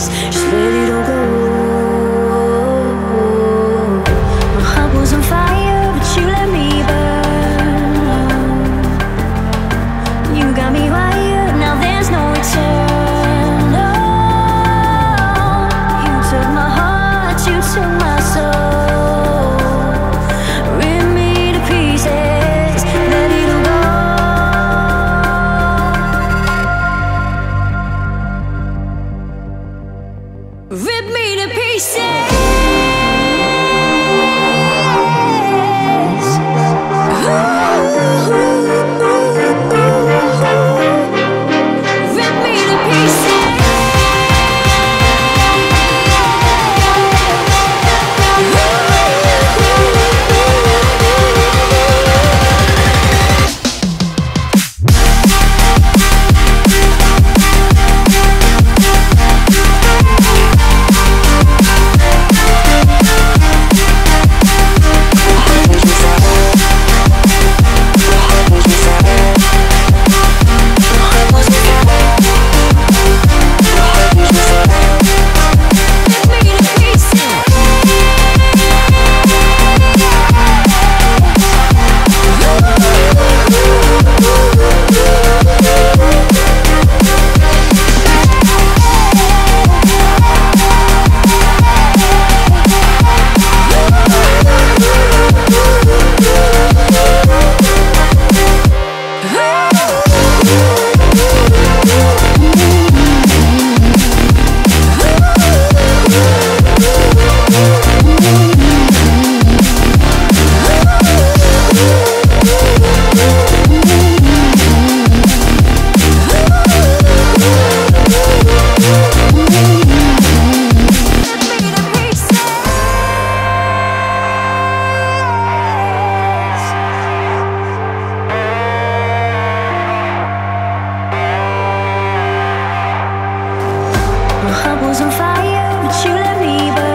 Just let it all go. My heart was on fire, but you let me burn. You got me wired, now there's no return. No, you took my heart, you took my soul. Rip me to pieces, let it all go. Rip me to pieces. Rip me to pieces. My heart was on fire, but you let me burn.